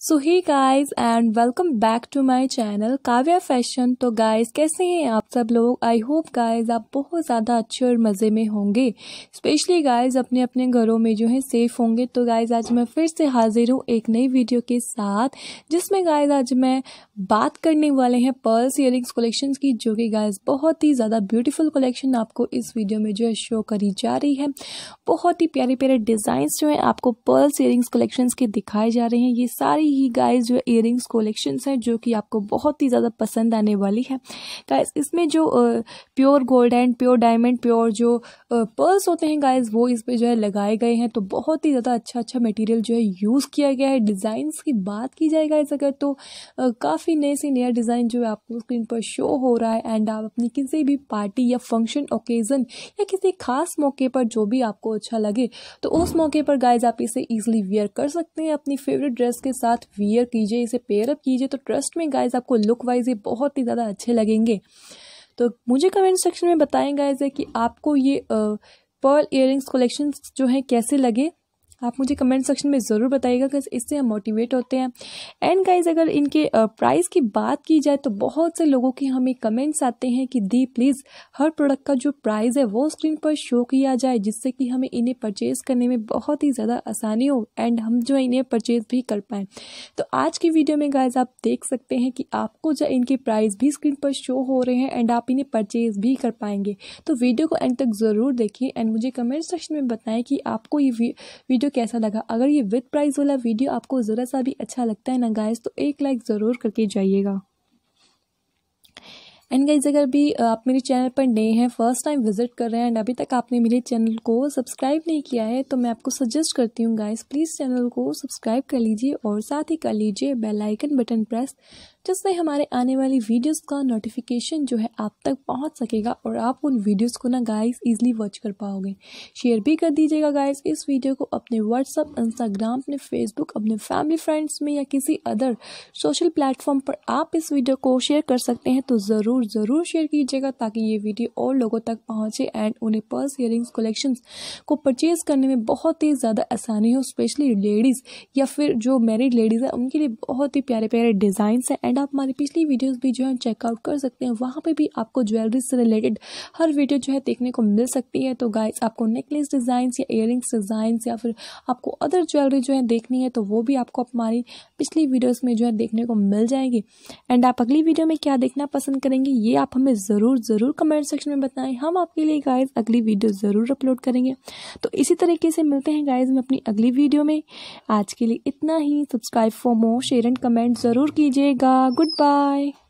So hey guys and welcome back to my channel Kavya fashion. तो guys कैसे हैं आप सब लोग। आई होप गाइस आप बहुत ज़्यादा अच्छे और मज़े में होंगे। स्पेशली गाइस अपने अपने घरों में जो है सेफ होंगे। तो गाइस आज मैं फिर से हाजिर हूँ एक नई वीडियो के साथ, जिसमें गाइस आज मैं बात करने वाले हैं पर्ल्स इयरिंग्स कलेक्शंस की, जो कि गाइस बहुत ही ज़्यादा ब्यूटीफुल कलेक्शन आपको इस वीडियो में जो है शो करी जा रही है। बहुत ही प्यारे प्यारे डिज़ाइंस जो है आपको पर्ल्स इयरिंग्स कलेक्शंस के दिखाए जा रहे हैं। ये सारी ही गाइस जो इयरिंग्स कलेक्शंस हैं जो कि आपको बहुत ही ज़्यादा पसंद आने वाली है। गाइस इसमें जो pure gold and pure diamond pure जो पर्ल्स होते हैं गाइस वो इस पे जो है लगाए गए हैं। तो बहुत ही ज़्यादा अच्छा मटेरियल जो है यूज़ किया गया है। डिज़ाइंस की बात की जाए गाइस अगर तो काफ़ी नए से नया डिज़ाइन जो है आपको स्क्रीन पर शो हो रहा है। एंड आप अपनी किसी भी पार्टी या फंक्शन ओकेज़न या किसी खास मौके पर जो भी आपको अच्छा लगे तो उस मौके पर गाइस आप इसे इजीली वियर कर सकते हैं। अपनी फेवरेट ड्रेस के साथ वियर कीजिए, इसे पेयर अप कीजिए, तो ट्रस्ट में गाइस आपको लुक वाइज ये बहुत ही ज़्यादा अच्छे लगेंगे। तो मुझे कमेंट सेक्शन में बताएं गाइस कि आपको ये पर्ल इयरिंग्स कलेक्शन जो है कैसे लगे। आप मुझे कमेंट सेक्शन में ज़रूर बताइएगा कि इससे हम मोटिवेट होते हैं। एंड गाइज अगर इनके प्राइस की बात की जाए तो बहुत से लोगों के हमें कमेंट्स आते हैं कि दी प्लीज़ हर प्रोडक्ट का जो प्राइस है वो स्क्रीन पर शो किया जाए, जिससे कि हमें इन्हें परचेज़ करने में बहुत ही ज़्यादा आसानी हो एंड हम जो है इन्हें परचेज़ भी कर पाएँ। तो आज की वीडियो में गाइज आप देख सकते हैं कि आपको जो इनके प्राइस भी स्क्रीन पर शो हो रहे हैं एंड आप इन्हें परचेज़ भी कर पाएंगे। तो वीडियो को एंड तक ज़रूर देखिए एंड मुझे कमेंट सेक्शन में बताएं कि आपको ये वीडियो कैसा लगा। अगर ये विद प्राइस वाला वीडियो आपको ज़रा सा भी अच्छा लगता है ना गाइस तो एक लाइक ज़रूर करके जाइएगा। एंड गाइज अगर भी आप मेरे चैनल पर नए हैं, फर्स्ट टाइम विजिट कर रहे हैं एंड अभी तक आपने मेरे चैनल को सब्सक्राइब नहीं किया है तो मैं आपको सजेस्ट करती हूँ गाइस प्लीज़ चैनल को सब्सक्राइब कर लीजिए और साथ ही कर लीजिए बेल आइकन बटन प्रेस, जिससे हमारे आने वाली वीडियोस का नोटिफिकेशन जो है आप तक पहुंच सकेगा और आप उन वीडियोस को ना गाइस इजीली वॉच कर पाओगे। शेयर भी कर दीजिएगा गाइस इस वीडियो को अपने व्हाट्सअप, इंस्टाग्राम, अपने फेसबुक, अपने फैमिली फ्रेंड्स में या किसी अदर सोशल प्लेटफॉर्म पर आप इस वीडियो को शेयर कर सकते हैं। तो ज़रूर शेयर कीजिएगा ताकि ये वीडियो और लोगों तक पहुँचे एंड उन्हें पर्ल्स इयरिंग्स कलेक्शंस को परचेज़ करने में बहुत ही ज़्यादा आसानी हो। स्पेशली लेडीज़ या फिर जो मैरिड लेडीज़ है उनके लिए बहुत ही प्यारे प्यारे डिज़ाइंस हैं। एंड आप हमारी पिछली वीडियोस भी जो है चेकआउट कर सकते हैं, वहाँ पे भी आपको ज्वेलरी से रिलेटेड हर वीडियो जो है देखने को मिल सकती है। तो गाइस आपको नेकलेस डिज़ाइंस या इयरिंग्स डिज़ाइंस या फिर आपको अदर ज्वेलरी जो है देखनी है तो वो भी आपको हमारी पिछली वीडियोस में जो है देखने को मिल जाएगी। एंड आप अगली वीडियो में क्या देखना पसंद करेंगे ये आप हमें ज़रूर कमेंट सेक्शन में बताएं। हम आपके लिए गाइस अगली वीडियो ज़रूर अपलोड करेंगे। तो इसी तरीके से मिलते हैं गाइस में अपनी अगली वीडियो में। आज के लिए इतना ही। Subscribe for more, share and comment ज़रूर कीजिएगा। Good bye.